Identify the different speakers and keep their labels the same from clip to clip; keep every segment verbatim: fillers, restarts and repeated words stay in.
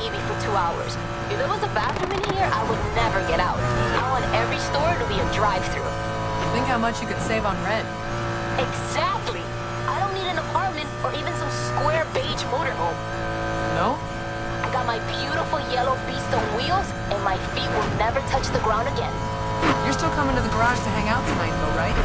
Speaker 1: T V for two hours. If there was a bathroom in here, I would never get out. I want every store to be a drive-through.
Speaker 2: Think how much you could save on rent.
Speaker 1: Exactly. I don't need an apartment or even some square beige motorhome.
Speaker 2: No?
Speaker 1: I got my beautiful yellow beast on wheels, and my feet will never touch the ground again.
Speaker 2: You're still coming to the garage to hang out tonight, though, right?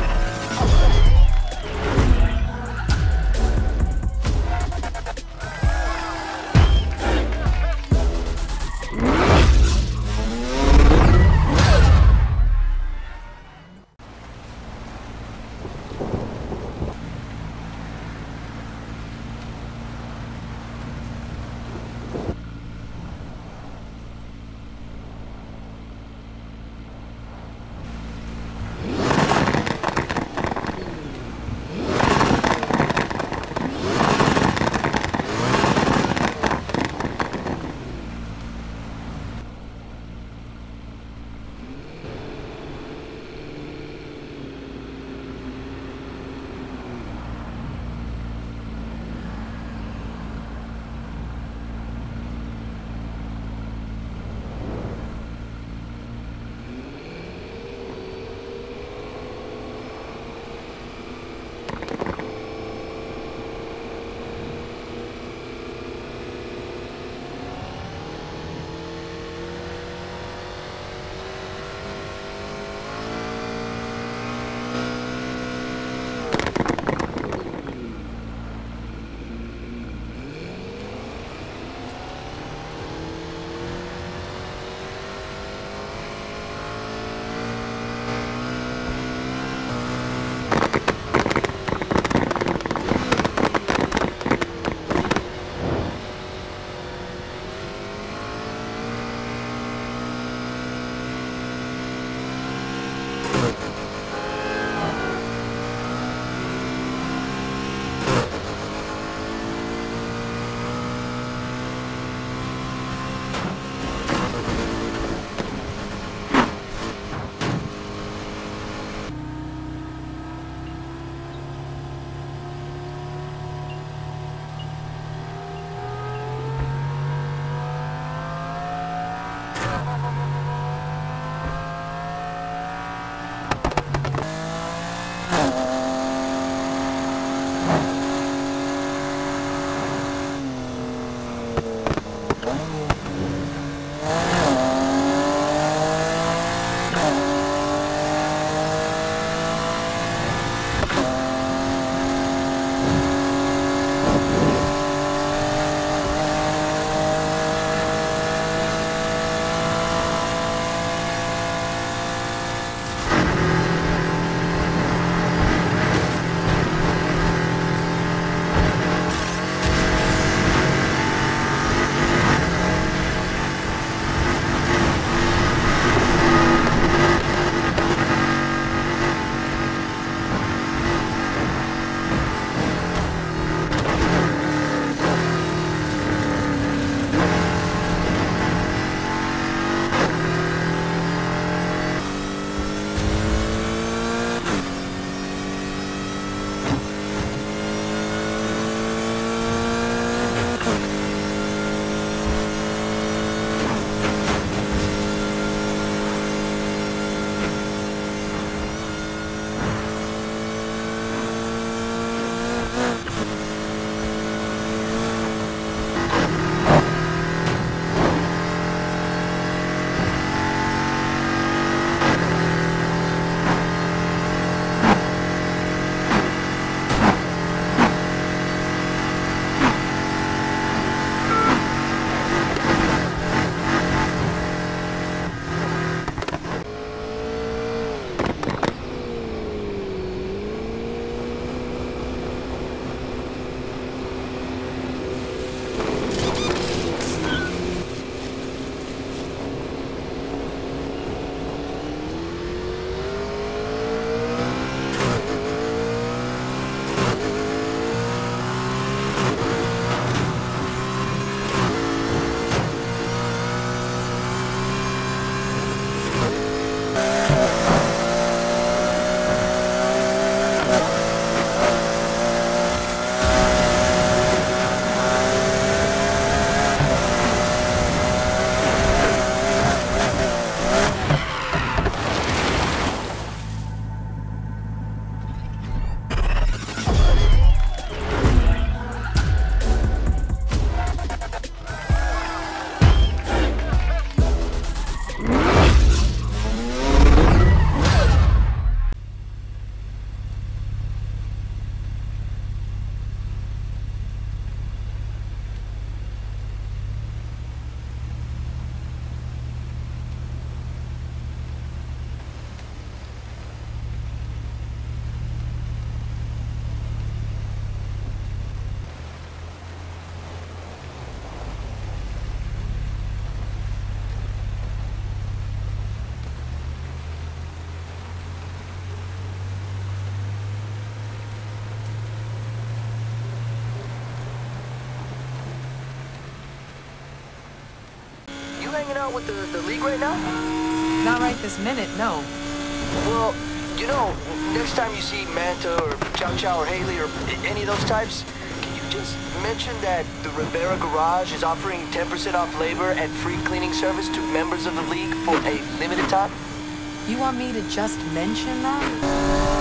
Speaker 3: out with the, the league right now?
Speaker 2: Not right this minute, no.
Speaker 3: Well, you know, next time you see Manta or Chow Chow or Haley or a- any of those types, can you just mention that the Rivera Garage is offering ten percent off labor and free cleaning service to members of the league for a limited time?
Speaker 2: You want me to just mention that?